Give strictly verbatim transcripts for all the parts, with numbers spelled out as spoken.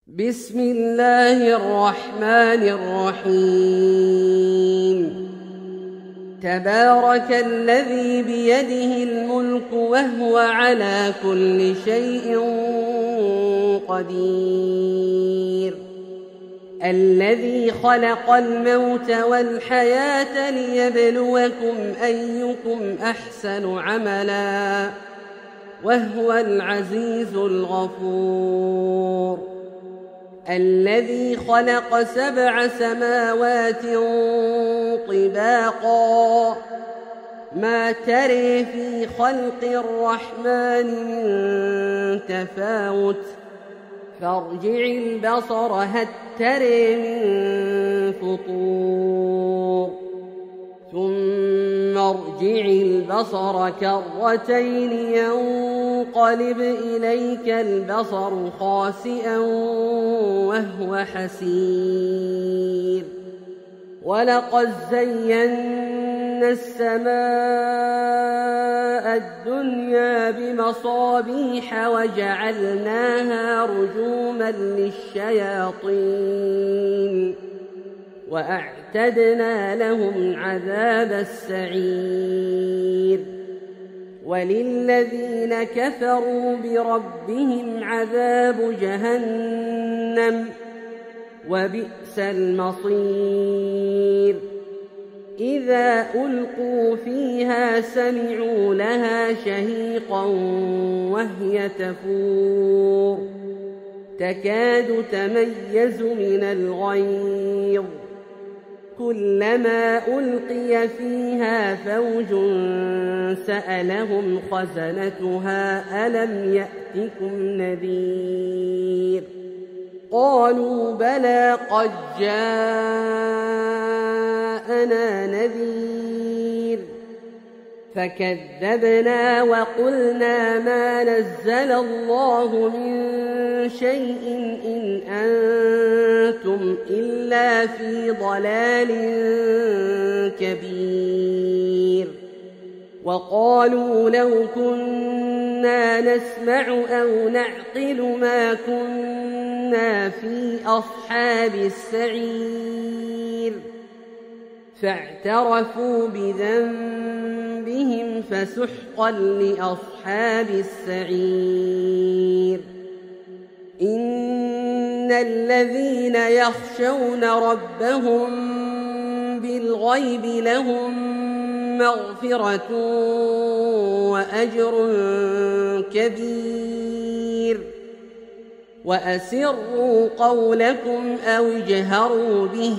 بسم الله الرحمن الرحيم. تبارك الذي بيده الملك وهو على كل شيء قدير، الذي خلق الموت والحياة ليبلوكم أيكم أحسن عملا وهو العزيز الغفور، الذي خلق سبع سماوات طباقا ما تري في خلق الرحمن من تفاوت فارجع البصر هل تري من فطور ثم ارجع البصر كرتين ينقلب إليك البصر خاسئا وهو حسير، ولقد زينا السماء الدنيا بمصابيح وجعلناها رجوما للشياطين وأعتدنا لهم عذاب السعير، وللذين كفروا بربهم عذاب جهنم وبئس المصير. إذا ألقوا فيها سمعوا لها شهيقا وهي تفور تكاد تميز من الغيظ، كلما ألقي فيها فوج سألهم خزنتها ألم يأتكم نذير، قالوا بلى قد جاءنا نذير فكذبنا وقلنا ما نزل الله من شيء إن أنتم إلا في ضلال كبير، وقالوا لو كنا نسمع أو نعقل ما كنا في أصحاب السعير، فاعترفوا بذنبهم فسحقا لأصحاب السعير. إن الذين يخشون ربهم بالغيب لهم مغفرة وأجر كبير، وأسروا قولكم أو اجهروا به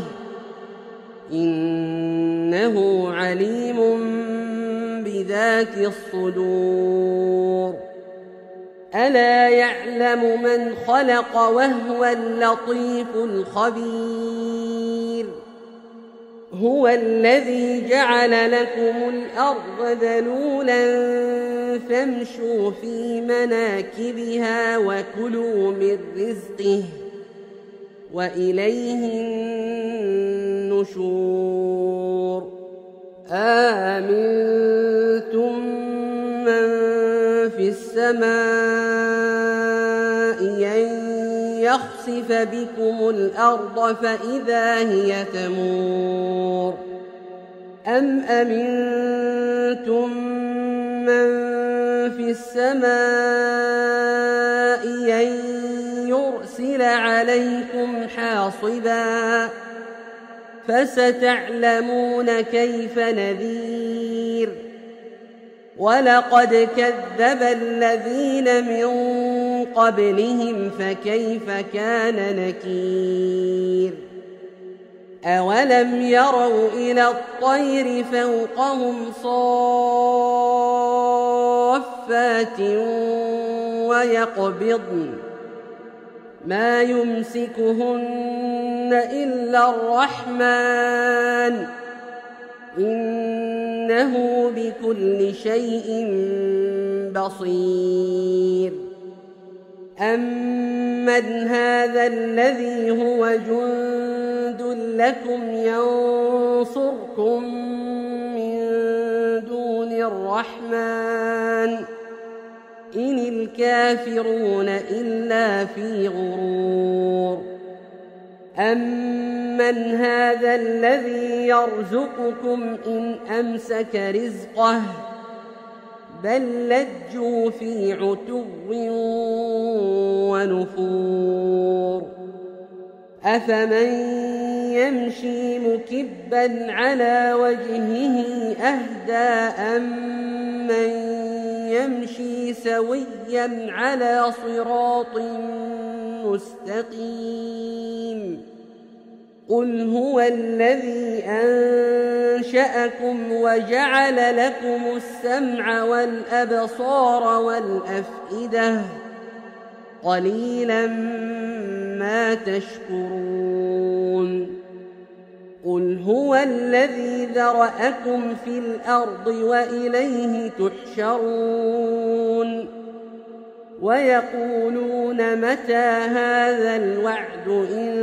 إنه عليم بذات الصدور. ألا يعلم من خلق وهو اللطيف الخبير، هو الذي جعل لكم الأرض ذلولا فامشوا في مناكبها وكلوا من رزقه وإليه النشور. آمنتم من في السماء أن يخسف بكم الأرض فإذا هي تمور، أم أمنتم من في السماء أن يرسل عليكم حاصبا فستعلمون كيف نذير. ولقد كذب الذين من قبلهم فكيف كان نكير. أولم يروا إلى الطير فوقهم صافات ويقبضن ما يمسكهن إلا الرحمن إنه بكل شيء بصير. أمن هذا الذي هو جند لكم ينصركم من دون الرحمن إن الكافرون إلا في غرور أمن هذا الذي يرزقكم إن أمسك رزقه بل لجوا في عتو ونفور أفمن يمشي مكبا على وجهه أهدى أمن يمشي سويا على صراط مستقيم قل هو الذي أنشأكم وجعل لكم السمع والأبصار والأفئدة قليلا ما تشكرون قل هو الذي ذرأكم في الأرض وإليه تحشرون ويقولون متى هذا الوعد إن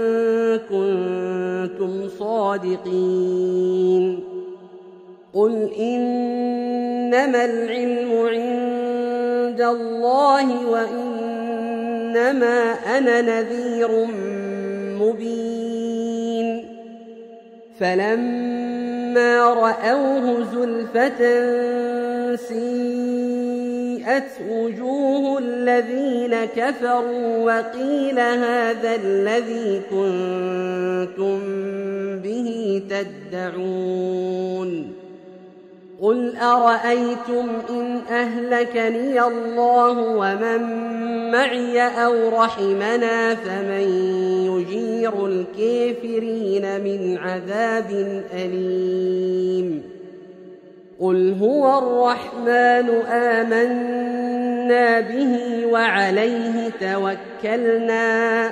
كنتم صادقين قل إنما العلم عند الله وإنما أنا نذير مبين فلما رأوه زلفة سيئت وجوه الذين كفروا وقيل هذا الذي كنتم به تدعون قل أرأيتم إن أهلكني الله ومن معي أو رحمنا فمن يجير الكافرين من عذاب أليم قل هو الرحمن آمنا به وعليه توكلنا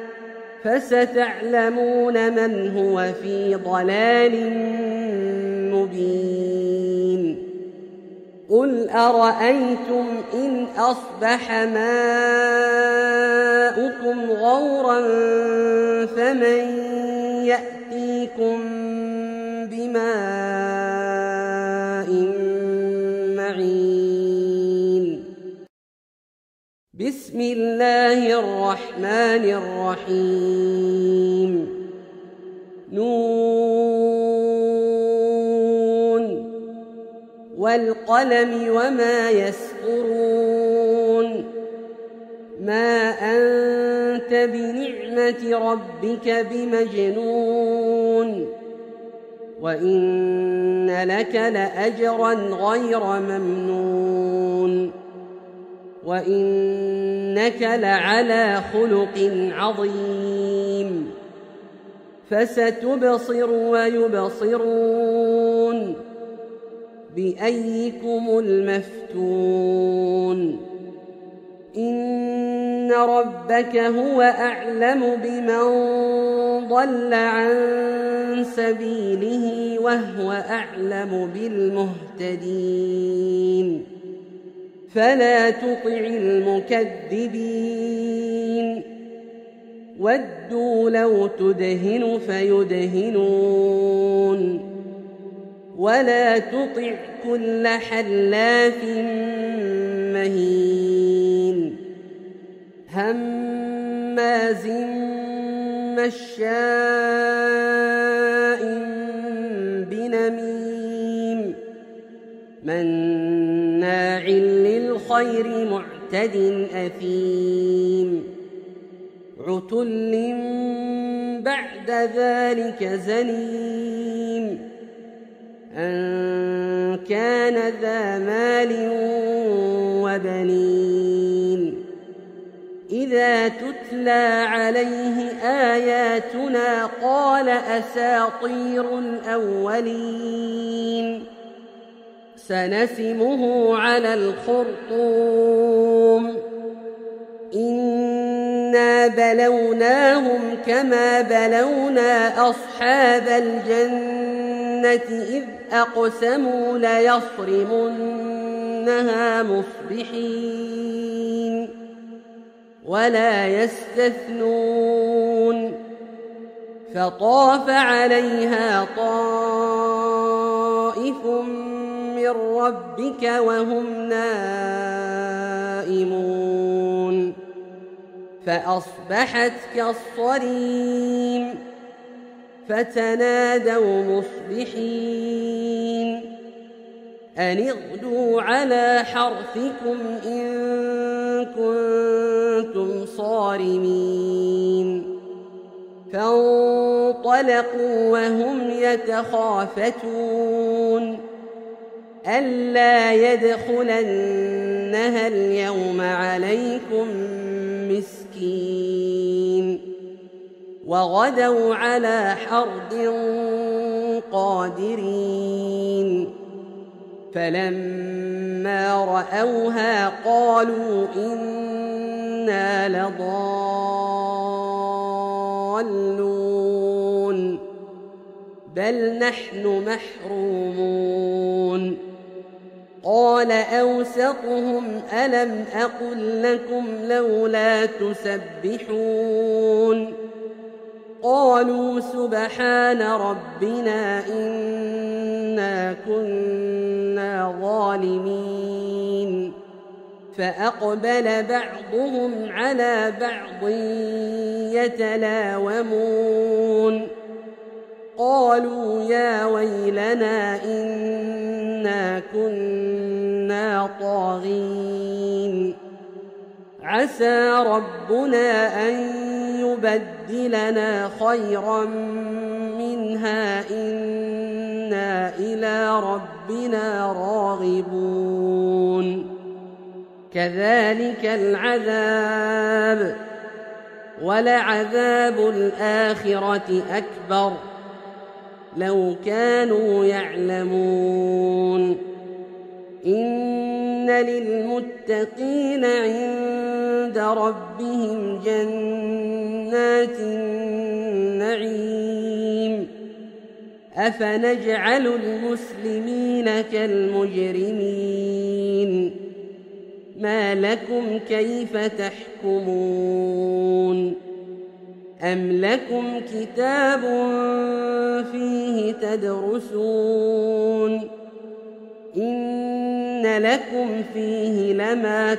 فستعلمون من هو في ضلال مبين قل أرأيتم إن أصبح ماؤكم غورا فمن يأتيكم بماء معين بسم الله الرحمن الرحيم نون والقلم وما يسطرون ما أنت بنعمة ربك بمجنون وإن لك لأجرا غير ممنون وإنك لعلى خلق عظيم فستبصر ويبصرون بأيكم المفتون إن ربك هو أعلم بمن ضل عن سبيله وهو أعلم بالمهتدين فلا تطع المكذبين ودوا لو تدهن فيدهنون ولا تطع كل حلاف مهين هماز مشاء بنميم مناع للخير معتد أثيم عتل بعد ذلك زنيم أن كان ذا مال وبنين إذا تتلى عليه آياتنا قال أساطير الأولين سنسمه على الخرطوم إنا بلوناهم كما بلونا أصحاب الجنة إذ أقسموا ليصرمنها مصبحين ولا يستثنون فطاف عليها طائف من ربك وهم نائمون قائمون فأصبحت كالصريم فتنادوا مصبحين أن اغدوا على حرثكم إن كنتم صارمين فانطلقوا وهم يتخافتون ألا يدخلنها اليوم عليكم مسكين وغدوا على حرد قادرين فلما رأوها قالوا إنا لضالون بل نحن محرومون قال أوسطهم ألم أقل لكم لولا تسبحون قالوا سبحان ربنا إنا كنا ظالمين فأقبل بعضهم على بعض يتلاومون قالوا يا ويلنا إنا كنا طاغين عسى ربنا أن يبدلنا خيرا منها إنا إلى ربنا راغبون كذلك العذاب ولعذاب الآخرة أكبر لو كانوا يعلمون إن للمتقين عند ربهم جنات النعيم أفنجعل المسلمين كالمجرمين ما لكم كيف تحكمون أم لكم كتاب فيه تدرسون إن لكم فيه لما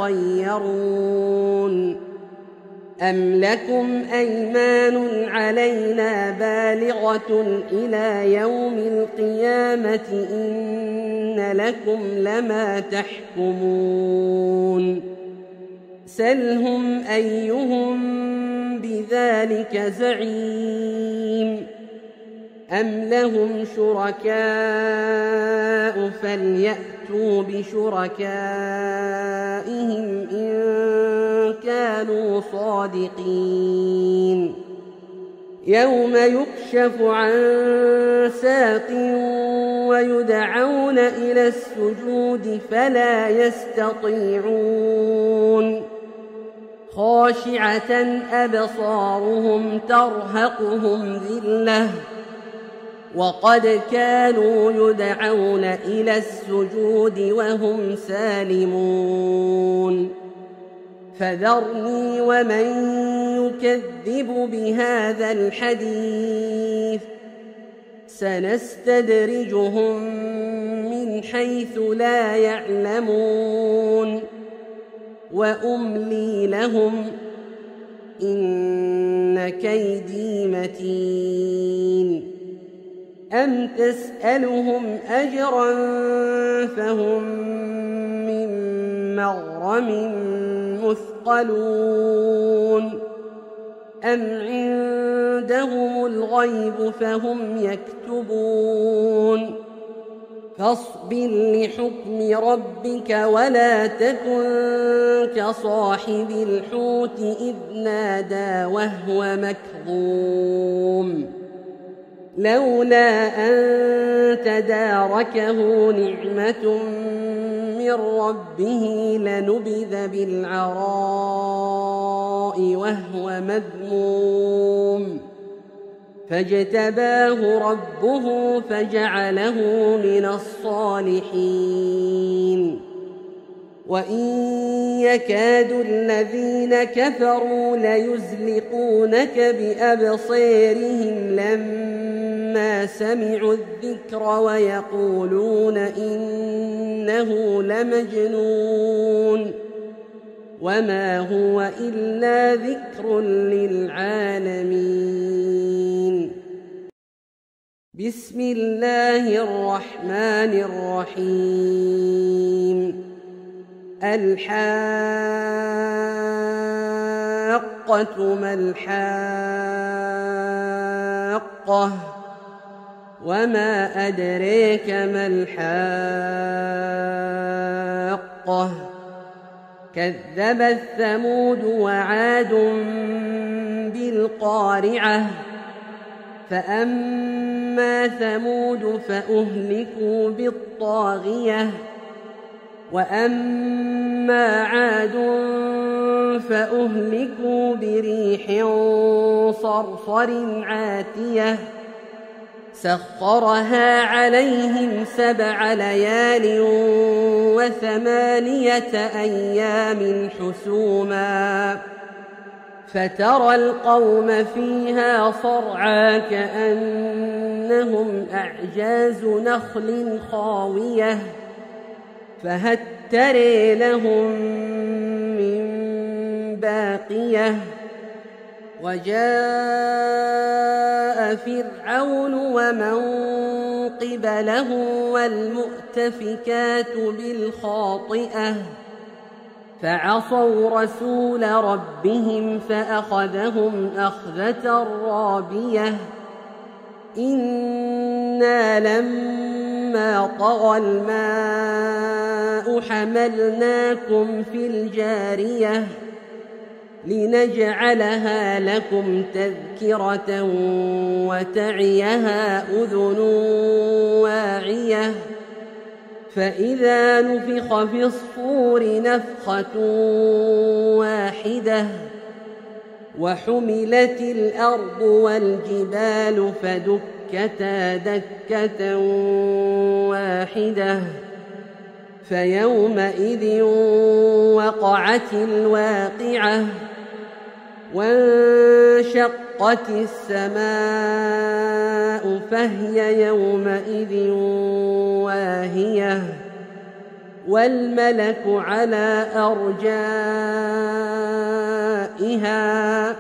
تخيرون أم لكم أيمان علينا بالغة إلى يوم القيامة إن لكم لما تحكمون سلهم أيهم بذلك زعيم أم لهم شركاء فليأتوا بشركائهم إن كانوا صادقين يوم يكشف عن ساق ويدعون إلى السجود فلا يستطيعون خاشعة أبصارهم ترهقهم ذلة وقد كانوا يدعون إلى السجود وهم سالمون فذرني ومن يكذب بهذا الحديث سنستدرجهم من حيث لا يعلمون وأملي لهم إن كيدي متين أم تسألهم أجرا فهم من مغرم مثقلون أم عندهم الغيب فهم يكتبون فاصبر لحكم ربك ولا تكن كصاحب الحوت إذ نادى وهو مكظوم لولا أن تداركه نعمة من ربه لنبذ بالعراء وهو مذموم فاجتباه ربه فجعله من الصالحين وإن يكاد الذين كفروا ليزلقونك بأبصارهم لما سمعوا الذكر ويقولون إنه لمجنون وما هو إلا ذكر للعالمين. بسم الله الرحمن الرحيم. الحاقة ما الحاقة وما أدريك ما الحاقة كذبت ثمود وعاد بالقارعة فأما ثمود فأهلكوا بالطاغية وأما عاد فأهلكوا بريح صرصر عاتية سخرها عليهم سبع ليال وثمانية أيام حسوما فترى القوم فيها صرعى كأنهم أعجاز نخل خاوية فهل ترى لهم من باقية وجاء فرعون ومن قبله والمؤتفكات بالخاطئة فعصوا رسول ربهم فأخذهم أخذة رابية إنا لما طغى الماء حملناكم في الجارية لنجعلها لكم تذكرة وتعيها أذن واعية فإذا نفخ في الصور نفخة واحدة وحملت الأرض والجبال فدكتا دكة واحدة فيومئذ وقعت الواقعة وانشقت السماء فهي يومئذ واهية والملك على أرجائها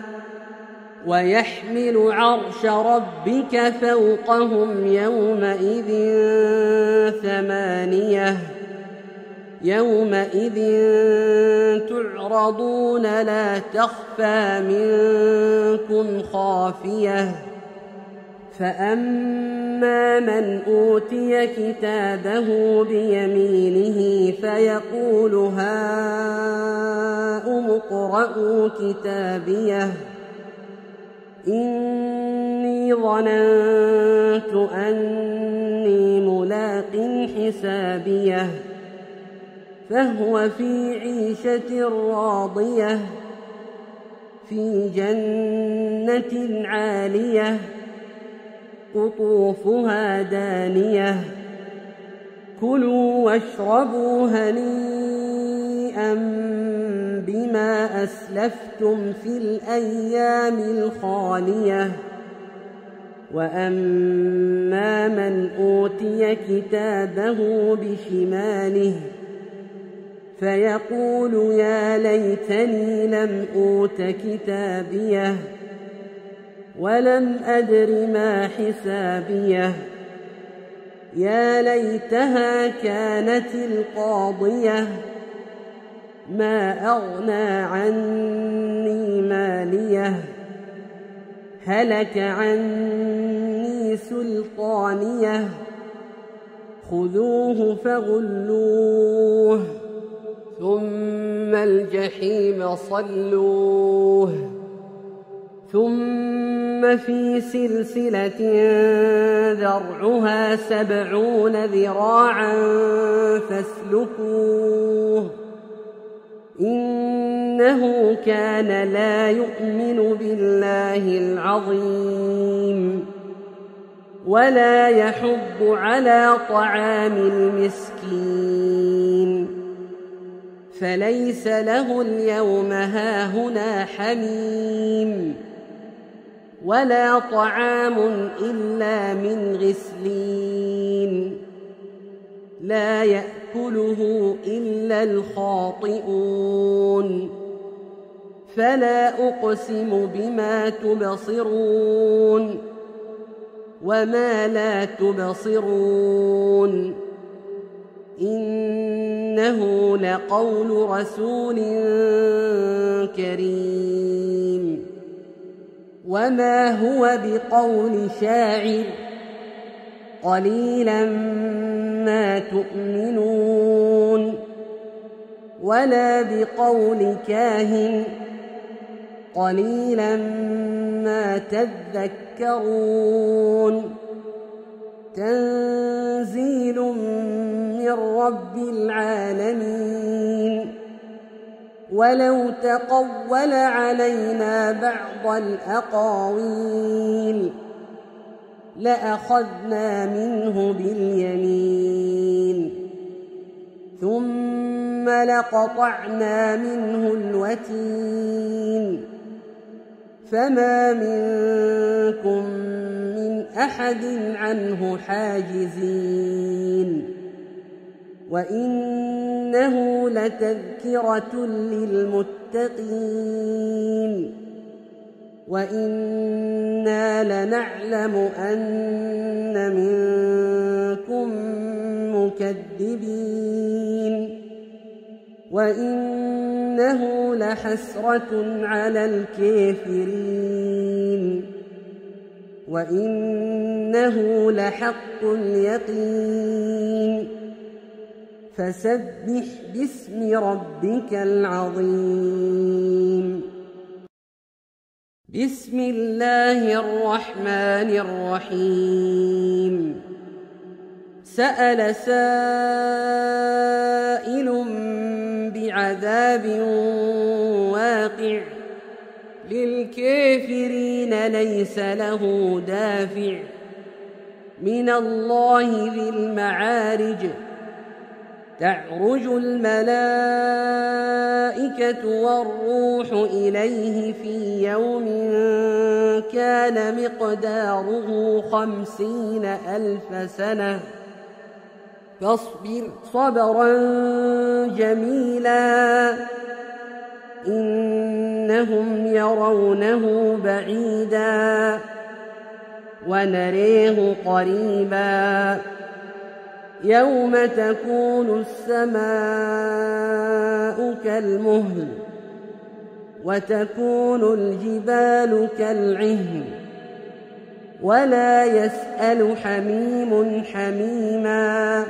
ويحمل عرش ربك فوقهم يومئذ ثمانية يومئذ تعرضون لا تخفى منكم خافية فأما من أوتي كتابه بيمينه فيقول هاؤم اقرءوا كتابيه إني ظننت أني ملاق حسابيه فهو في عيشة راضية في جنة عالية قطوفها دانية كلوا واشربوا هنيئا بما أسلفتم في الأيام الخالية وأما من أوتي كتابه بشماله فيقول يا ليتني لم أوت كتابيه ولم أدر ما حسابيه يا ليتها كانت القاضية ما أغنى عني ماليه هلك عني سلطانيه خذوه فغلوه ثم الجحيم صلوه ثم في سلسلة ذرعها سبعون ذراعا فاسلكوه إنه كان لا يؤمن بالله العظيم ولا يحض على طعام المسكين فليس له اليوم هاهنا حميم ولا طعام إلا من غسلين لا يأكله إلا الخاطئون فلا أقسم بما تبصرون وما لا تبصرون إنه لقول رسول كريم وما هو بقول شاعر قليلا ما تؤمنون ولا بقول كاهن قليلا ما تذكرون تنزيل من رب العالمين ولو تقول علينا بعض الأقاويل لأخذنا منه باليمين ثم لقطعنا منه الوتين فما منكم من أحد عنه حاجزين وإنه لتذكرة للمتقين وإنا لنعلم أن منكم مكذبين وإنه لحسرة على الكافرين وإنه لحق اليقين فسبح باسم ربك العظيم بسم الله الرحمن الرحيم سأل سائل بعذاب واقع للكافرين ليس له دافع من الله ذي المعارج تعرج الملائكة والروح إليه في يوم كان مقداره خمسين ألف سنة فاصبر صبرا جميلا إنهم يرونه بعيدا ونريه قريبا يوم تكون السماء كالمهل وتكون الجبال كالعهن ولا يسأل حميم حميما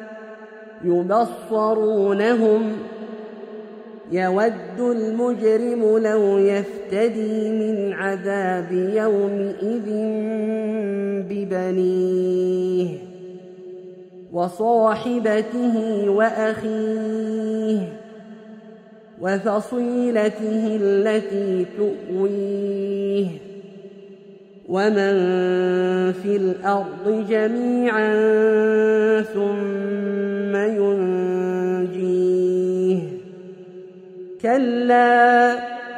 يبصرونهم يود المجرم لو يفتدي من عذاب يومئذ ببنيه وصاحبته وأخيه وفصيلته التي تؤويه ومن في الأرض جميعا ثم ينجيه كلا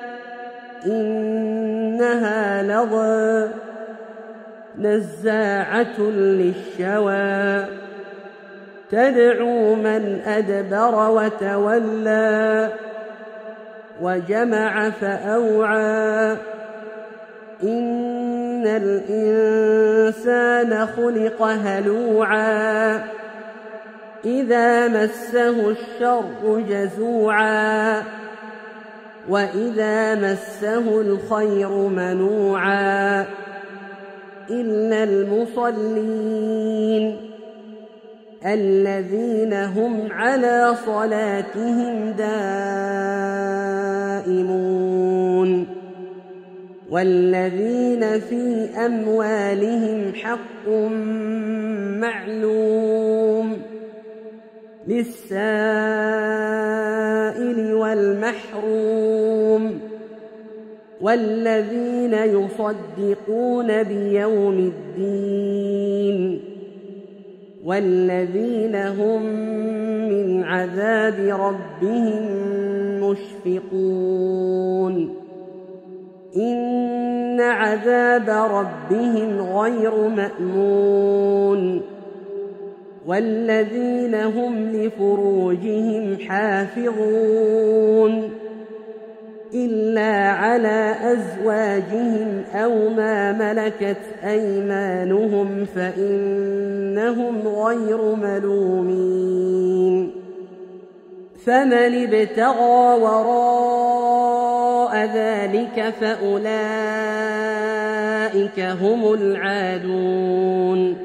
إنها لظى نزاعة للشوى تدعو من أدبر وتولى وجمع فأوعى إن الإنسان خلق هلوعا إذا مسه الشر جزوعا وإذا مسه الخير منوعا إلا المصلين الذين هم على صلاتهم دائمون والذين في أموالهم حق معلوم للسائل والمحروم والذين يصدقون بيوم الدين والذين هم من عذاب ربهم مشفقون إن عذاب ربهم غير مأمون والذين هم لفروجهم حافظون إلا على أزواجهم أو ما ملكت أيمانهم فإنهم غير ملومين فمن ابتغى وراء ذلك فأولئك هم العادون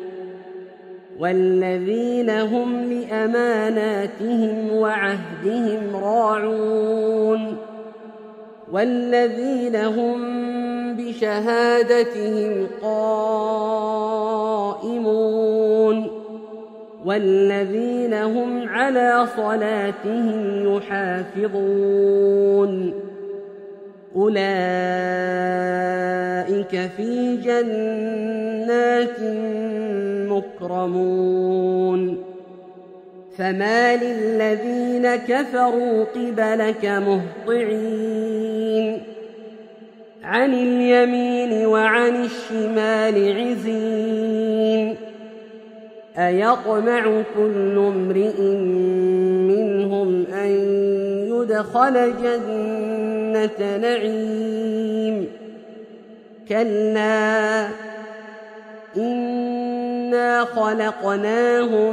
والذين هم لأماناتهم وعهدهم راعون والذين هم بشهادتهم قائمون والذين هم على صلاتهم يحافظون أولئك في جنات مكرمون فما للذين كفروا قبلك مهطعين عن اليمين وعن الشمال عزين أيطمع كل امرئ منهم أن يدخل جنة نعيم كلا إنا خلقناهم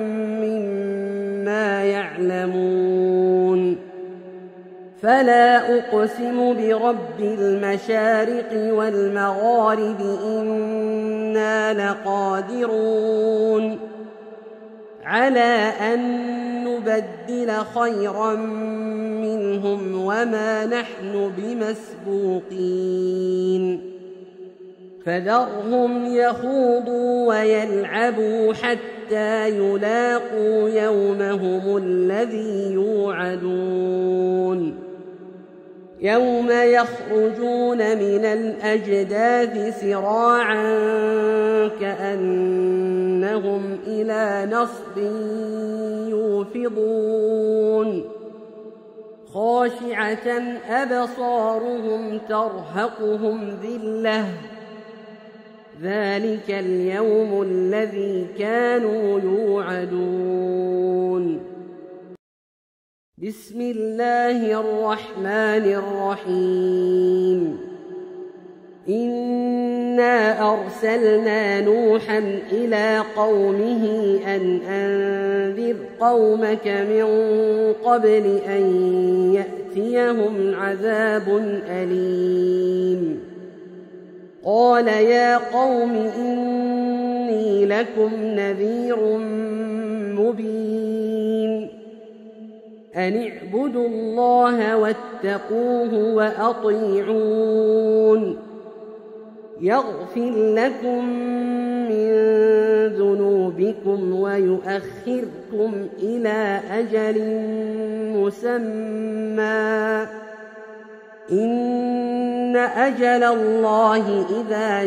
مما يعلمون فلا أقسم برب المشارق والمغارب إنا لقادرون على أن نبدل خيرا منهم وما نحن بمسبوقين فذرهم يخوضوا ويلعبوا حتى يلاقوا يومهم الذي يوعدون يوم يخرجون من الأجداث سراعا كأنهم إلى نصب يوفضون خاشعة أبصارهم ترهقهم ذلة ذلك اليوم الذي كانوا يوعدون بسم الله الرحمن الرحيم إنا أرسلنا نوحا إلى قومه أن أنذر قومك من قبل أن يأتيهم عذاب أليم قال يا قوم إني لكم نذير مبين أن اعبدوا الله واتقوه وأطيعون يغفر لكم من ذنوبكم ويؤخركم إلى أجل مسمى إن أجل الله إذا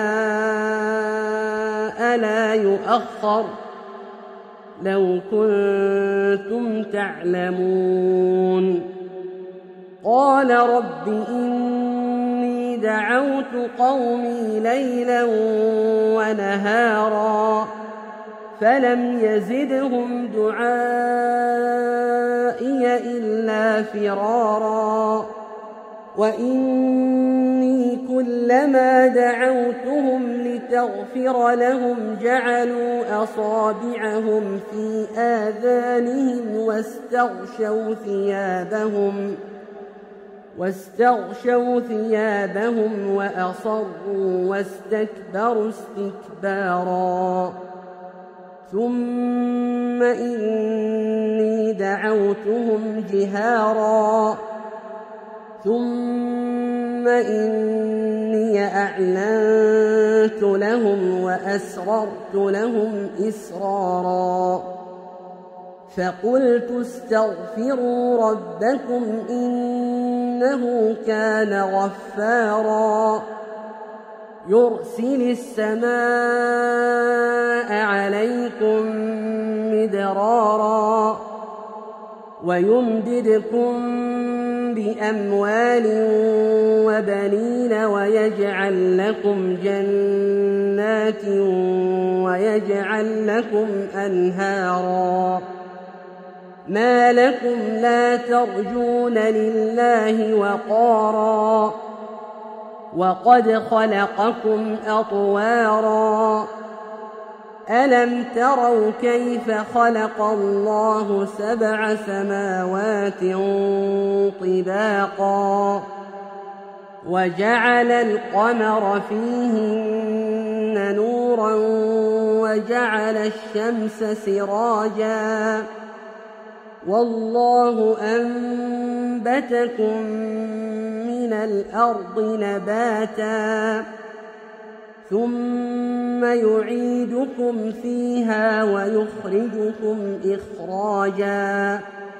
جاء لا يؤخر لو كنتم تعلمون قال رب إني دعوت قومي ليلا ونهارا فلم يزدهم دعائي إلا فرارا وإني كلما دعوتهم لتغفر لهم جعلوا أصابعهم في آذانهم واستغشوا ثيابهم واستغشوا ثيابهم وأصروا واستكبروا استكبارا ثم إني دعوتهم جهارا ثم إني أعلنت لهم وأسررت لهم إسرارا فقلت استغفروا ربكم إنه كان غفارا يرسل السماء عليكم مدرارا ويمددكم بأموال وبنين ويجعل لكم جنات ويجعل لكم أنهارا ما لكم لا ترجون لله وقارا وقد خلقكم أطوارا ألم تروا كيف خلق الله سبع سماوات طباقا وجعل القمر فيهن نورا وجعل الشمس سراجا والله أنبتكم من الأرض نباتا ثم يعيدكم فيها ويخرجكم إخراجا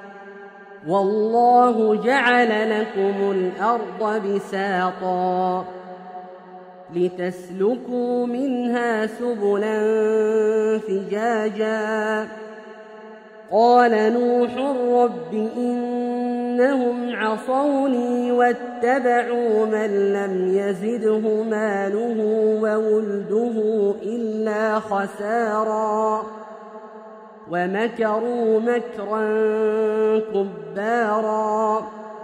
والله جعل لكم الأرض بساطا لتسلكوا منها سبلا فجاجا قال نوح رب إنهم عصوني واتبعوا من لم يزده ماله وولده إلا خسارا ومكروا مكرا كبارا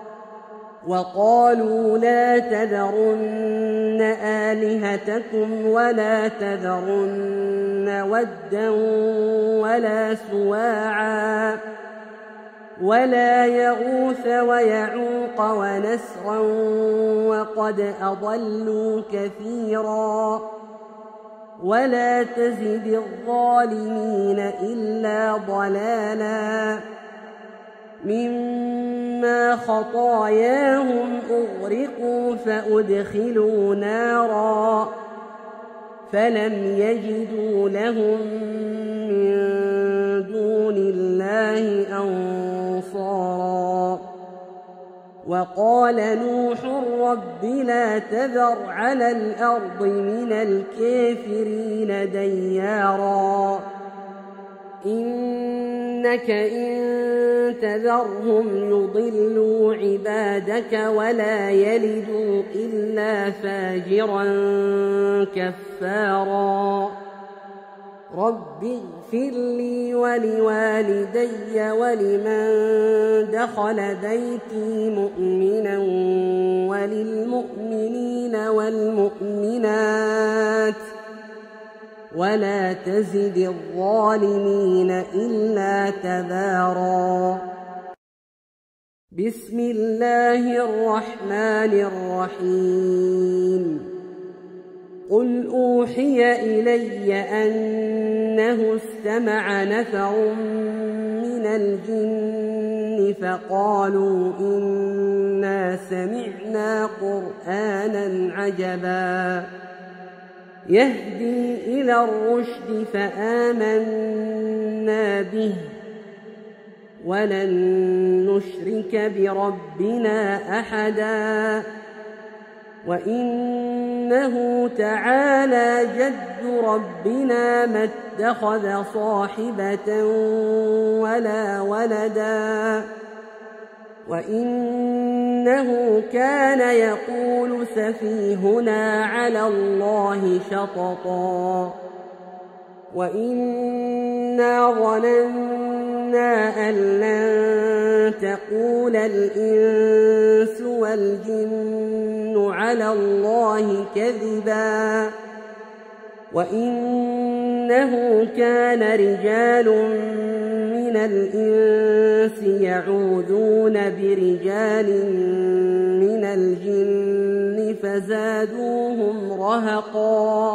وقالوا لا تذرن آلهتكم ولا تذرن ودا ولا سواعا ولا يغوث ويعوق ونسرا وقد أضلوا كثيرا ولا تزد الظالمين إلا ضلالا مما خطاياهم أغرقوا فأدخلوا نارا فلم يجدوا لهم من دون الله أنصارا وقال نوح رب لا تذر على الأرض من الكافرين ديارا إنك إن تذرهم يضلوا عبادك ولا يلدوا إلا فاجرا كفارا رب اغفر لي ولوالدي ولمن دخل بيتي مؤمنا وللمؤمنين والمؤمنات ولا تزد الظالمين إلا تبارا بسم الله الرحمن الرحيم قل أوحي إلي أنه استمع نفر من الجن فقالوا إنا سمعنا قرآنا عجبا يهدي إلى الرشد فآمنا به ولن نشرك بربنا أحدا وإنه تعالى جد ربنا ما اتخذ صاحبة ولا ولدا وإنه كان يقول سفيهنا على الله شططا وإنا ظننا أن لن تقول الإنس والجن على الله كذبا وإنه كان رجال من الإنس يعوذون برجال من الجن فزادوهم رهقا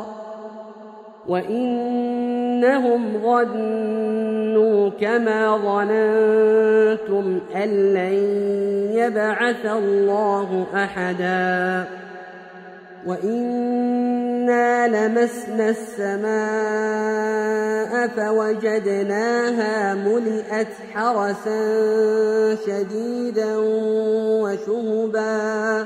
وإنهم ظنوا كما ظننتم أن لن يبعث الله أحدا وإنا لمسنا السماء فوجدناها ملئت حرسا شديدا وشهبا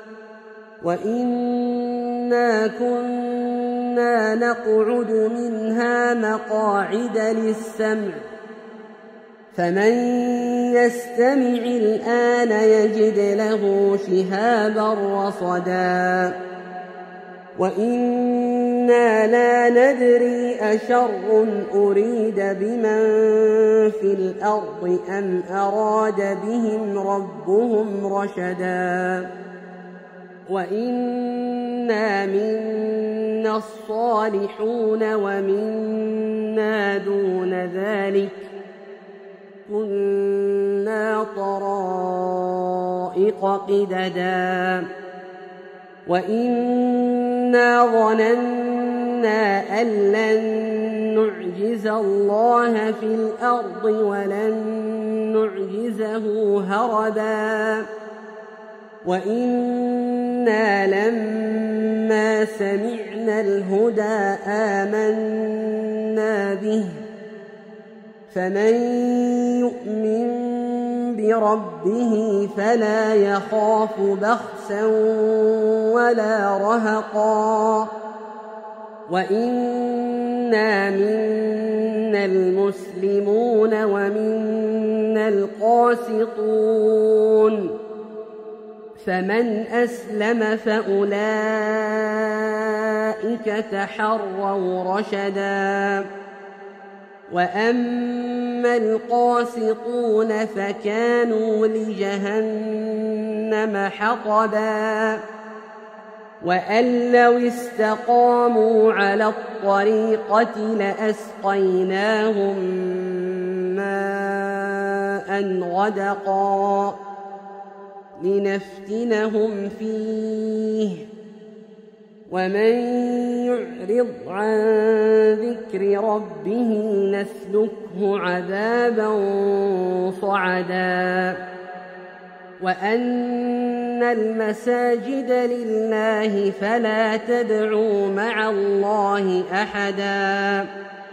وإنا كنا نقعد منها مقاعد للسمع فمن يستمع الآن يجد له شهابا رصدا وإنا لا ندري أشر أريد بمن في الأرض أم أراد بهم ربهم رشدا وإنا منا الصالحون ومنا دون ذلك كنا طرائق قددا وإنا ظننا أن لن نعجز الله في الأرض ولن نعجزه هربا وإنا لما سمعنا الهدى آمنا به فمن يؤمن بربه فلا يخاف بخسا ولا رهقا وإنا منا المسلمون ومنا القاسطون فمن أسلم فأولئك تحروا رشدا وأما القاسطون فكانوا لجهنم حطبا وأن لو استقاموا على الطريقة لأسقيناهم ماء غدقا لنفتنهم فيه ومن يعرض عن ذكر ربه نسلكه عذابا صعدا وأن المساجد لله فلا تدعوا مع الله أحدا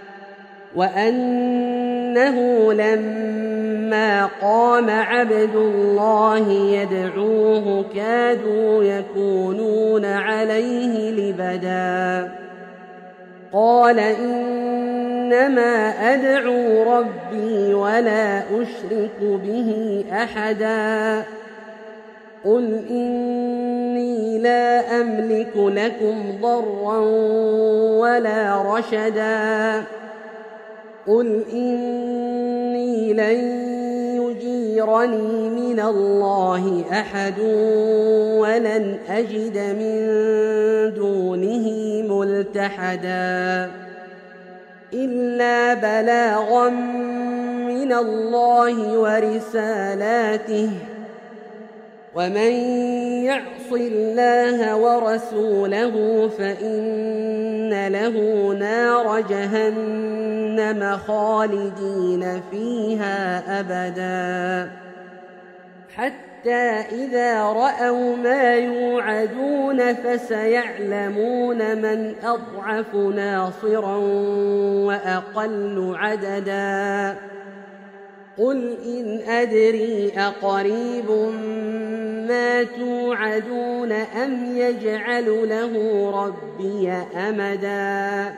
وأنه لما قام عبد الله يدعوه كادوا يكونون عليه لبدا قال إنما أدعو ربي ولا أشرك به أحدا قل إني لا أملك لكم ضرا ولا رشدا قل إني لن يجيرني من الله أحد ولن أجد من دونه ملتحدا إلا بلاغا من الله ورسالاته ومن يعص الله ورسوله فإن له نار جهنم خالدين فيها أبدا حتى إذا رأوا ما يوعدون فسيعلمون من أضعف ناصرا وأقل عددا قل إن أدري أقريب ما توعدون أم يجعل له ربي أمدا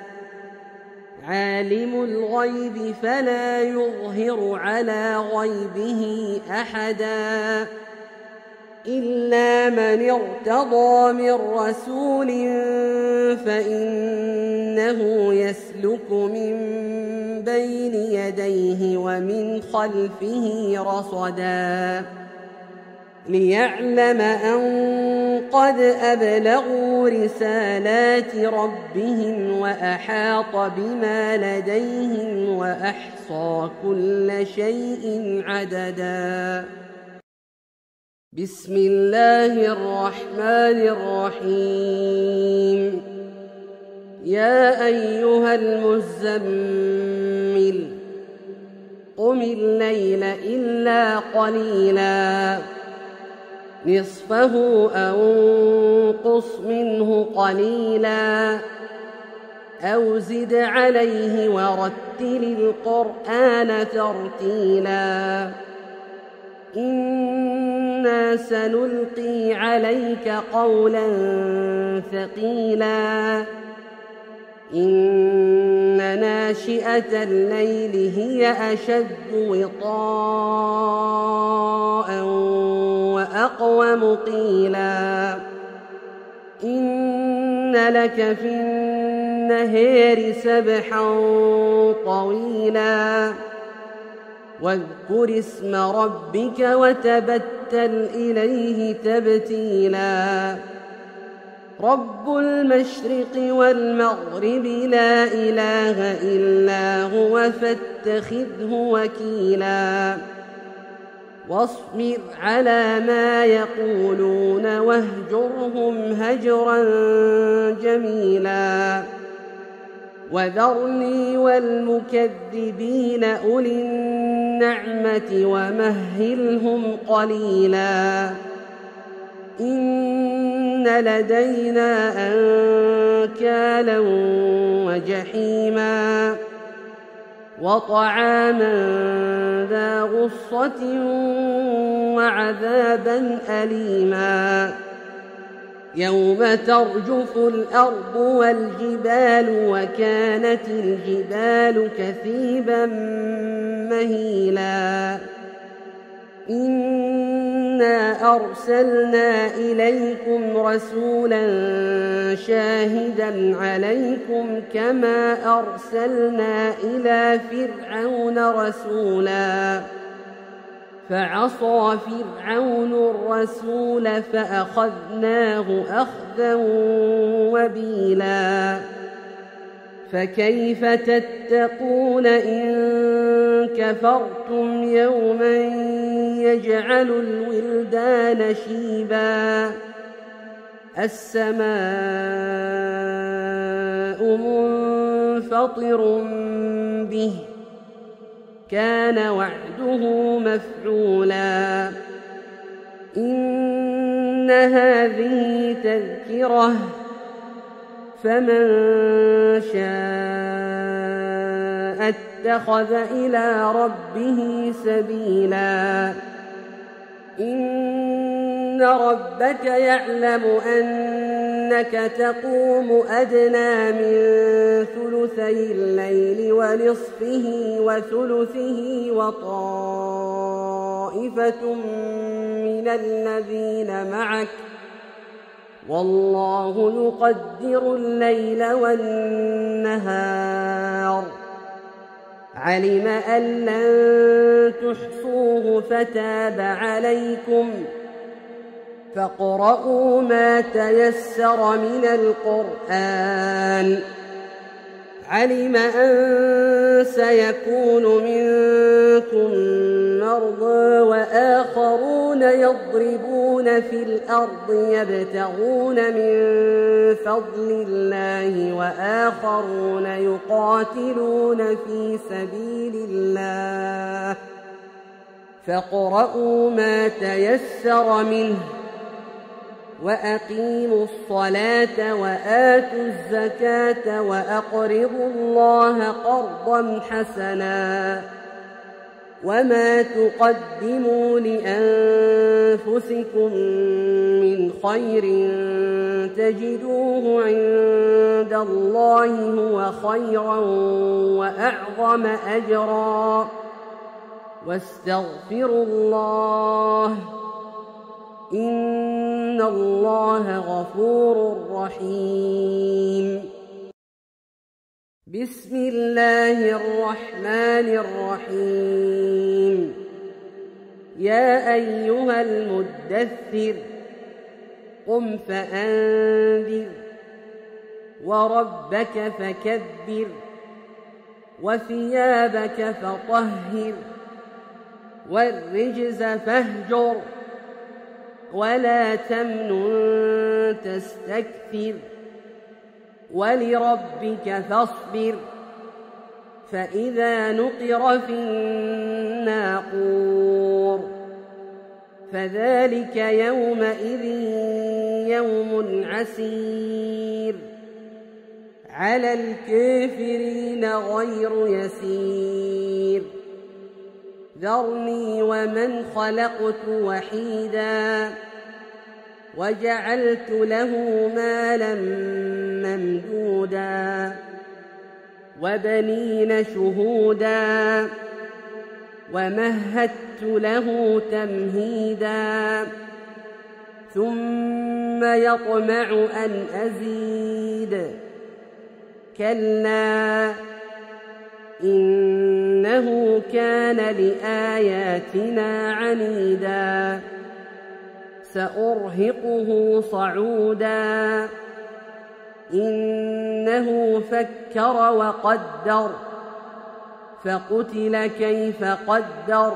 عالم الغيب فلا يظهر على غيبه أحدا إلا من ارتضى من رسول فإنه يسلك من بين يديه ومن خلفه رصدا ليعلم أن قد أبلغوا رسالات ربهم وأحاط بما لديهم وأحصى كل شيء عددا بسم الله الرحمن الرحيم يا أيها المزمل قم الليل إلا قليلا نصفه أو انقص منه قليلا أو زد عليه ورتل القرآن ترتيلا إنا سنلقي عليك قولا ثقيلا إن ناشئة الليل هي أشد وطاء وأقوم قيلا إن لك في النهار سبحا طويلا واذكر اسم ربك وتبتل إليه تبتيلا رب المشرق والمغرب لا إله إلا هو فاتخذه وكيلا واصبر على ما يقولون واهجرهم هجرا جميلا وذرني والمكذبين أولي النعمة ومهلهم قليلا إن لدينا أنكالا وجحيما وطعاما ذا غصة وعذابا أليما يوم ترجف الأرض والجبال وكانت الجبال كثيبا مهيلا إنا أرسلنا إليكم رسولا شاهدا عليكم كما أرسلنا إلى فرعون رسولا فعصى فرعون الرسول فأخذناه أخذا وبيلا فكيف تتقون إن كفرتم يوما يجعل الولدان شيبا السماء منفطر به كان وعده مفعولا إن هذه تذكرة فمن شاء اتخذ إلى ربه سبيلا إن ربك يعلم أنك تقوم أدنى من ثلثي الليل ونصفه وثلثه وطائفة من الذين معك والله يقدر الليل والنهار علم أن لن تحصوه فتاب عليكم فاقرؤوا ما تيسر من القرآن علم أن سيكون منكم مرضى وآخرون يضربون في الأرض يبتغون من فضل الله وآخرون يقاتلون في سبيل الله فاقرؤوا ما تيسر منه وأقيموا الصلاة وآتوا الزكاة وأقرضوا الله قرضا حسنا وما تقدموا لأنفسكم من خير تجدوه عند الله هو خيرا وأعظم أجرا واستغفروا الله إن الله غفور رحيم بسم الله الرحمن الرحيم يا أيها المدثر قم فأنذر وربك فكبر وثيابك فطهر والرجز فاهجر ولا تمنن تستكثر ولربك فاصبر فإذا نقر في الناقور فذلك يومئذ يوم عسير على الكافرين غير يسير ذرني ومن خلقت وحيدا وجعلت له مالا ممدودا وبنين شهودا ومهدت له تمهيدا ثم يطمع أن أزيد كلا إنه كان لآياتنا عنيدا سأرهقه صعودا إنه فكر وقدر فقتل كيف قدر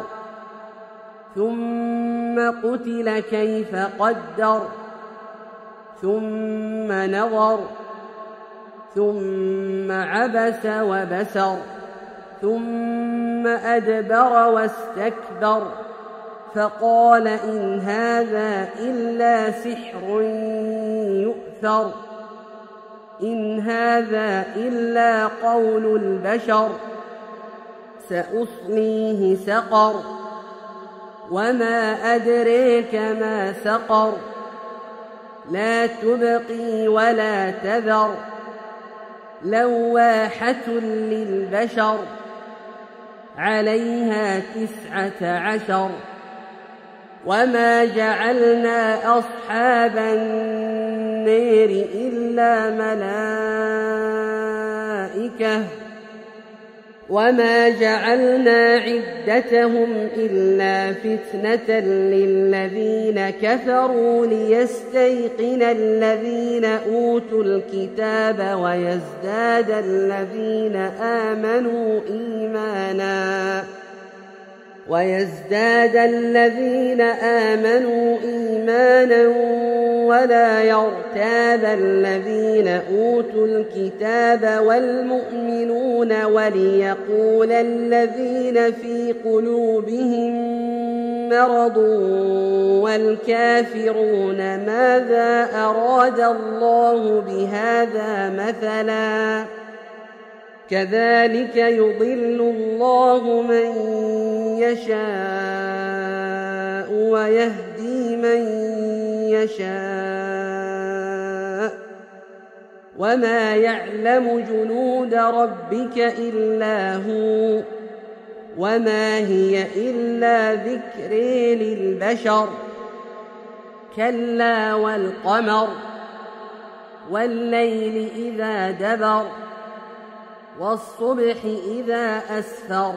ثم قتل كيف قدر ثم نظر ثم عبس وبسر ثم أدبر واستكبر فقال إن هذا إلا سحر يؤثر إن هذا إلا قول البشر سأصليه سقر وما أدريك ما سقر لا تبقي ولا تذر لواحة للبشر عليها تسعة عشر وما جعلنا أصحاب النار إلا ملائكة وما جعلنا عدتهم إلا فتنة للذين كفروا ليستيقن الذين أوتوا الكتاب ويزداد الذين آمنوا إيمانا ويزداد الذين آمنوا إيمانا ولا يرتاب الذين أوتوا الكتاب والمؤمنون وليقول الذين في قلوبهم مرض والكافرون ماذا أراد الله بهذا مثلا كذلك يضل الله من يشاء ويهدي من يشاء وما يعلم جنود ربك إلا هو وما هي إلا ذكر للبشر كلا والقمر والليل إذا دبر والصبح إذا أسفر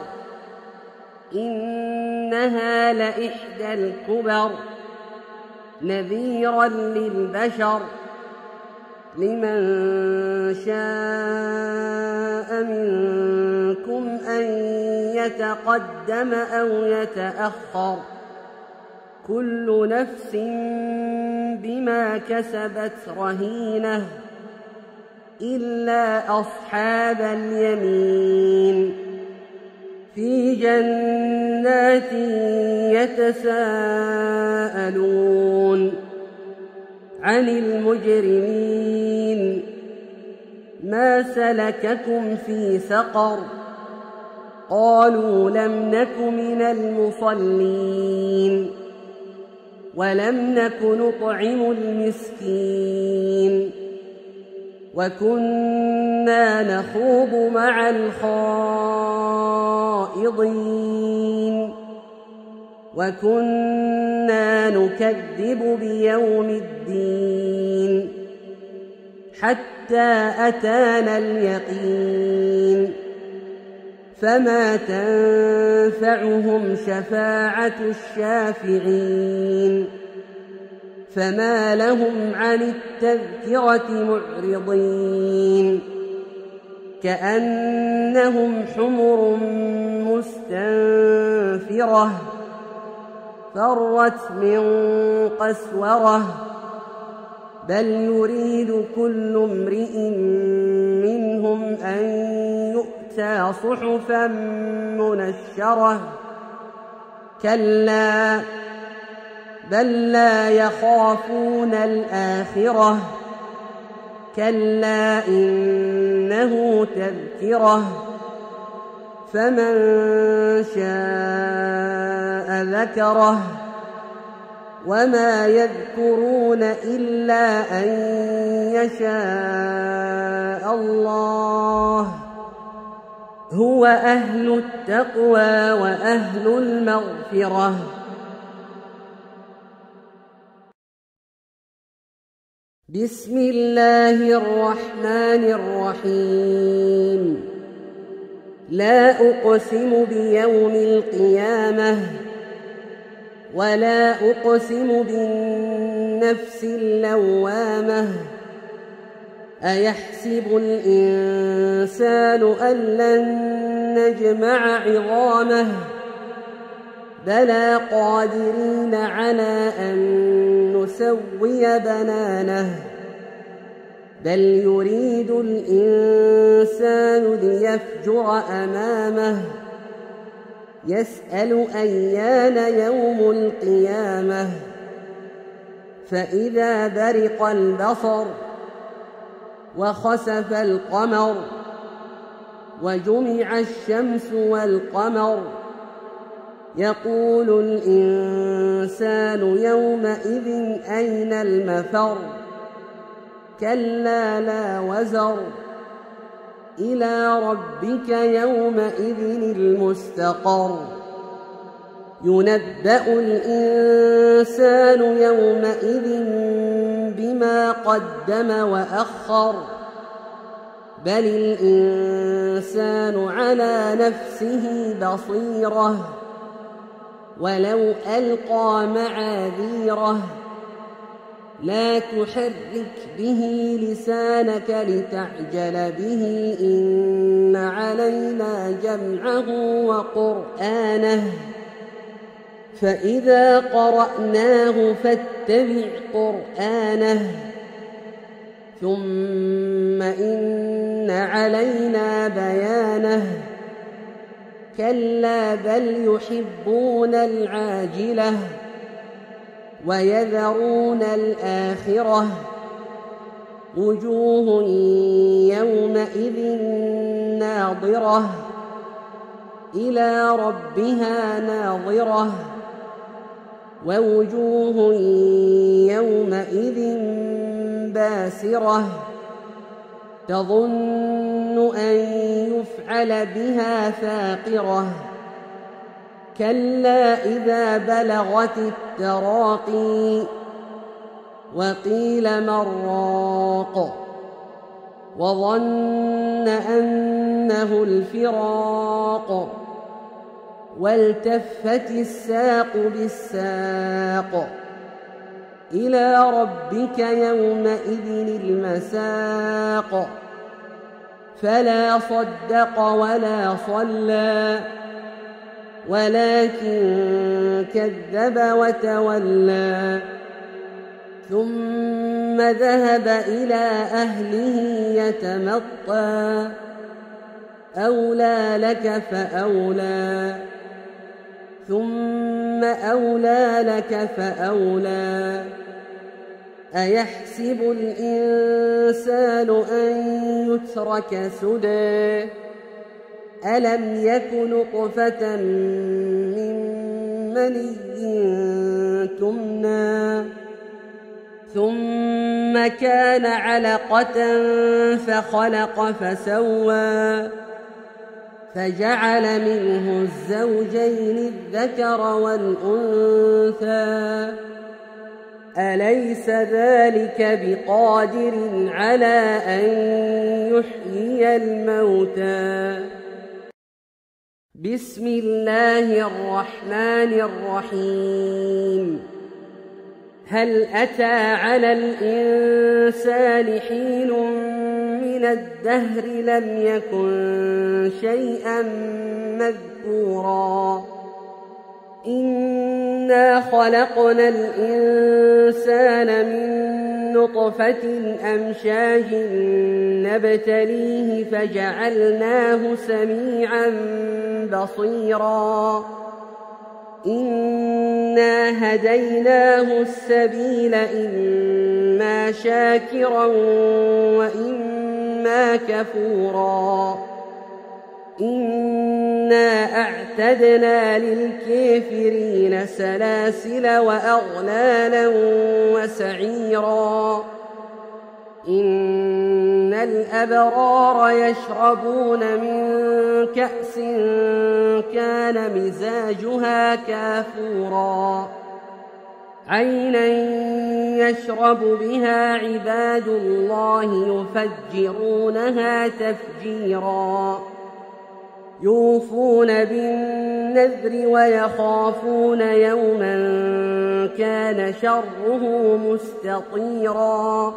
إنها لإحدى الكبر نذيرا للبشر لمن شاء منكم أن يتقدم أو يتأخر كل نفس بما كسبت رهينة إلا أصحاب اليمين في جنات يتساءلون عن المجرمين ما سلككم في سقر قالوا لم نك من المصلين ولم نك نطعم المسكين وكنا نخوض مع الخائضين وكنا نكذب بيوم الدين حتى أتانا اليقين فما تنفعهم شفاعة الشافعين فما لهم عن التذكرة معرضين كأنهم حمر مستنفرة فرت من قسورة بل يريد كل امرئ منهم أن يؤتى صحفا منشرة كلا بل لا يخافون الآخرة كلا إنه تذكرة فمن شاء ذكره وما يذكرون إلا أن يشاء الله هو أهل التقوى وأهل المغفرة. بسم الله الرحمن الرحيم. لا أقسم بيوم القيامة ولا أقسم بالنفس اللوامة. أيحسب الإنسان أن لن نجمع عظامه بلى قادرين على أن نسوي بنانه بل يريد الإنسان ليفجر أمامه يسأل أيان يوم القيامة فإذا برق البصر وخسف القمر وجمع الشمس والقمر يقول الإنسان يومئذ أين المفر كلا لا وزر إلى ربك يومئذ المستقر ينبأ الإنسان يومئذ بما قدم وأخر بل الإنسان على نفسه بصيرة ولو ألقى معاذيره لا تحرك به لسانك لتعجل به إن علينا جمعه وقرآنه فإذا قرأناه فاتبع قرآنه ثم إن علينا بيانه كلا بل يحبون العاجلة ويذرون الآخرة وجوه يومئذ ناظرة إلى ربها ناظرة ووجوه يومئذ باسرة تظن أن يفعل بها فاقرة كلا إذا بلغت التراقي وقيل من راق وظن أنه الفراق والتفت الساق بالساق إلى ربك يومئذ المساق فلا صدق ولا صلى ولكن كذب وتولى ثم ذهب إلى أهله يتمطى أولى لك فأولى ثم أولى لك فأولى أيحسب الإنسان أن يترك سدى ألم يك نطفة من مني تمنى ثم كان علقة فخلق فسوى فجعل منه الزوجين الذكر والأنثى أليس ذلك بقادر على أن يحيي الموتى بسم الله الرحمن الرحيم هل أتى على الإنسان حين من الدهر لم يكن شيئا مذكورا إنا خلقنا الإنسان من نطفة أمشاج نبتليه فجعلناه سميعا بصيرا إنا هديناه السبيل إما شاكرا وإما كفورا إنا أعتدنا للكافرين سلاسل وأغلالا وسعيرا إن الأبرار يشربون من كأس كان مزاجها كافورا عينا يشرب بها عباد الله يفجرونها تفجيرا يوفون بالنذر ويخافون يوما كان شره مستطيرا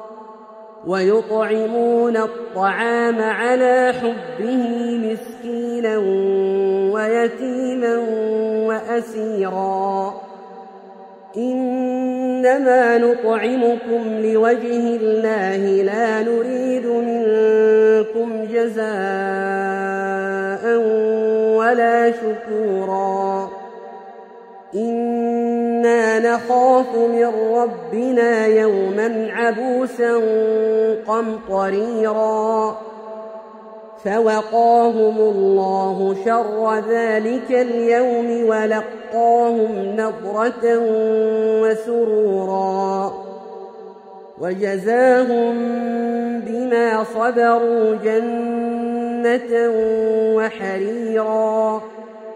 ويطعمون الطعام على حبه مسكينا ويتيما وأسيرا إنما نطعمكم لوجه الله لا نريد منكم جزاء ولا شكورا إنا نخاف من ربنا يوما عبوسا قمطريرا فوقاهم الله شر ذلك اليوم ولقاهم نضرة وسرورا وجزاهم بما صبروا جنة وحريرا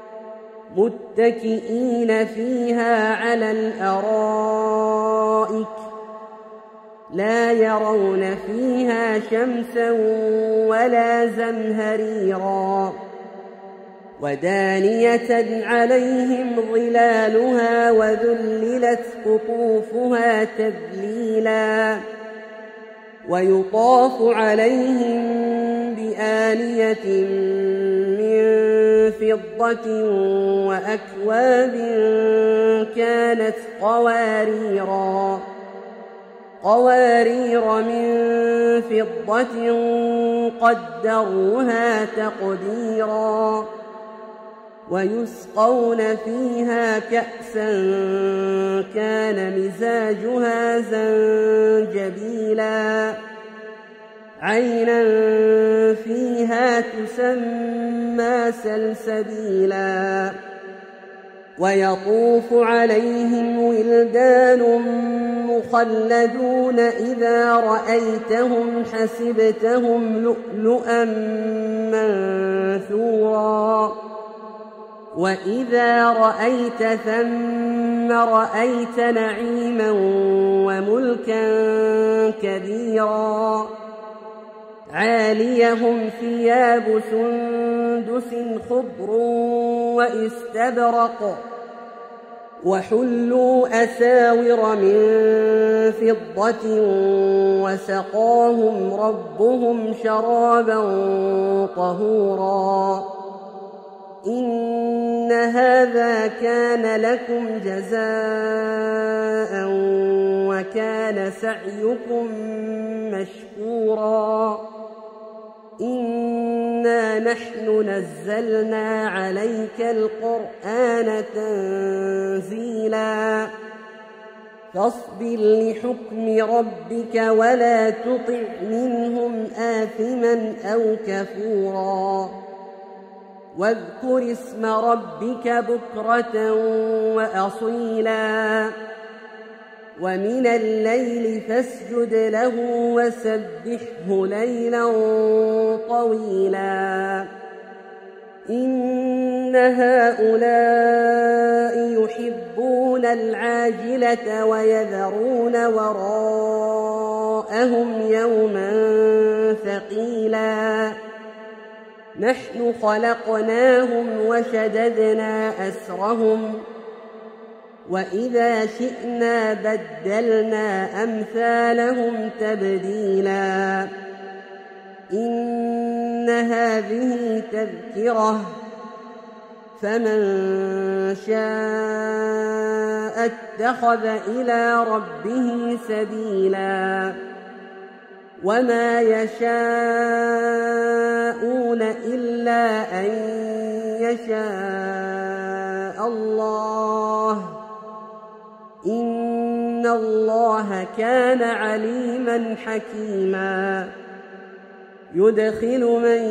متكئين فيها على الأرائك لا يرون فيها شمسا ولا زمهريرا ودانية عليهم ظلالها وذللت قطوفها تذليلا ويطاف عليهم بآنية من فضة وأكواب كانت قواريرا قوارير من فضة قدروها تقديرا ويسقون فيها كأسا كان مزاجها زنجبيلا عينا فيها تسمى سلسبيلا ويطوف عليهم ولدان مخلدون إذا رأيتهم حسبتهم لؤلؤا منثورا وإذا رأيت ثم رأيت نعيما وملكا كبيرا عاليهم ثياب سندس خضر واستبرق وحلوا أساور من فضة وسقاهم ربهم شرابا طهورا إن هذا كان لكم جزاء وكان سعيكم مشكورا إنا نحن نزلنا عليك القرآن تنزيلا فاصبر لحكم ربك ولا تطع منهم آثما أو كفورا واذكر اسم ربك بكرة وأصيلا ومن الليل فاسجد له وسبحه ليلا طويلا إن هؤلاء يحبون العاجلة ويذرون وراءهم يوما ثقيلا نحن خلقناهم وشددنا أسرهم وإذا شئنا بدلنا أمثالهم تبديلا إن هذه تذكرة فمن شاء اتخذ إلى ربه سبيلا وما يشاءون إلا أن يشاء الله إن الله كان عليما حكيما يدخل من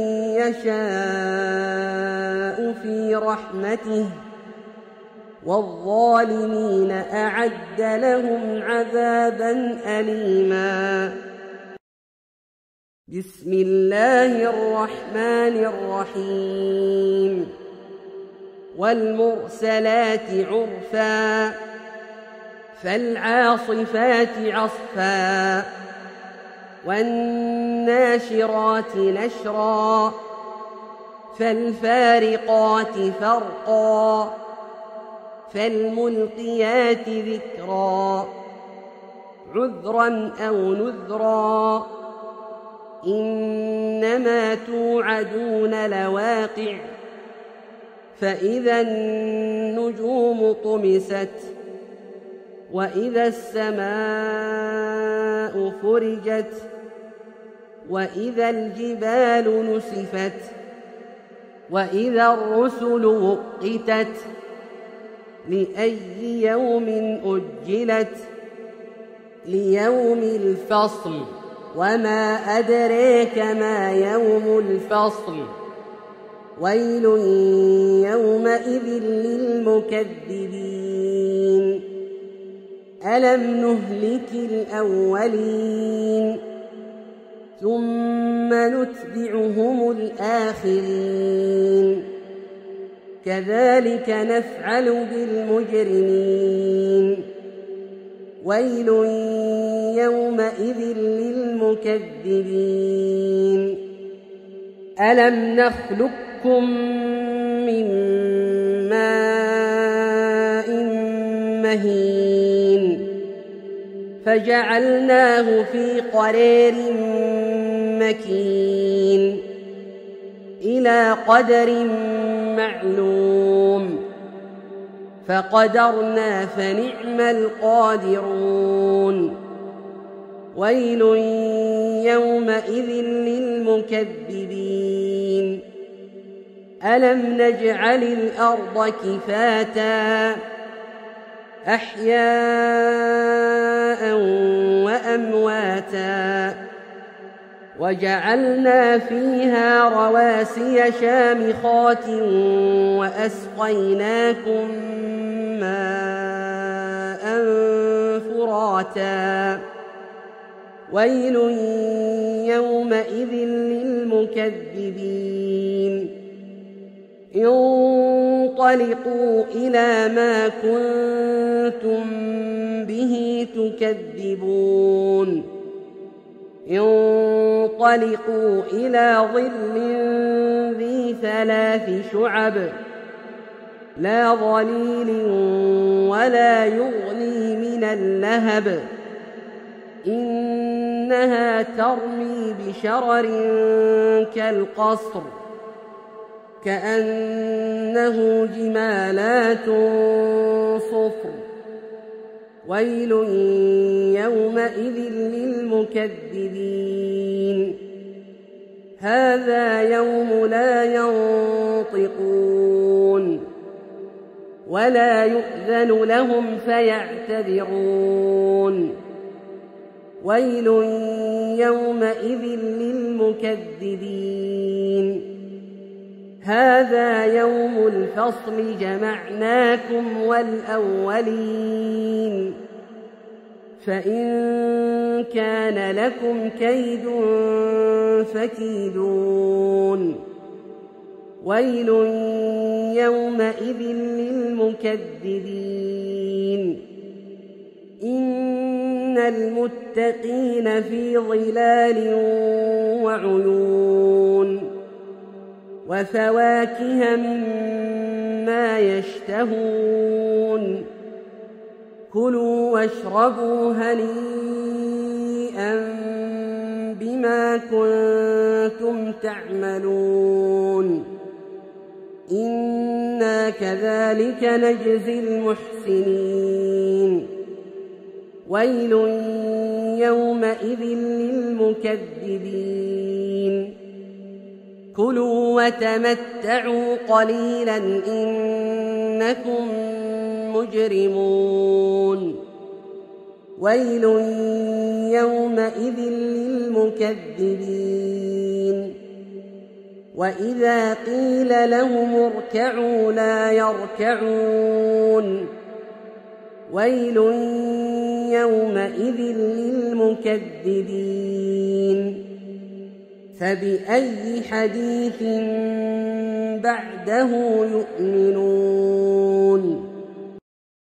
يشاء في رحمته والظالمين أعد لهم عذابا أليما. بسم الله الرحمن الرحيم والمرسلات عرفا فالعاصفات عصفا والناشرات نشرا فالفارقات فرقا فالملقيات ذكرا عذرا أو نذرا إنما توعدون لواقع فإذا النجوم طمست وإذا السماء فرجت وإذا الجبال نسفت وإذا الرسل وقتت لأي يوم أجلت ليوم الفصل وما أدريك ما يوم الفصل ويل يومئذ للمكذبين ألم نهلك الأولين ثم نتبعهم الآخرين كذلك نفعل بالمجرمين ويل يومئذ للمكذبين ألم نخلقكم من ماء مهين فجعلناه في قرار مكين إلى قدر معلوم فقدرنا فنعم القادرون ويل يومئذ للمكذبين ألم نجعل الأرض كفاتا أحياء وأمواتا وجعلنا فيها رواسي شامخات وأسقيناكم ماء فراتا ويل يومئذ للمكذبين انطلقوا إلى ما كنتم به تكذبون انطلقوا إلى ظل ذي ثلاث شعب لا ظليل ولا يغني من اللهب إنها ترمي بشرر كالقصر كأنه جمالات صفر ويل يومئذ للمكذبين هذا يوم لا ينطقون ولا يؤذن لهم فيعتذرون ويل يومئذ للمكذبين هذا يوم الفصل جمعناكم والأولين فإن كان لكم كيد فكيدون ويل يومئذ للمكذبين إن المتقين في ظلال وعيون وفواكه مما يشتهون كلوا واشربوا هنيئا بما كنتم تعملون إنا كذلك نجزي المحسنين ويل يومئذ للمكذبين كلوا وتمتعوا قليلا إنكم مجرمون ويل يومئذ للمكذبين وإذا قيل لهم اركعوا لا يركعون ويل يومئذ للمكذبين فبأي حديث بعده يؤمنون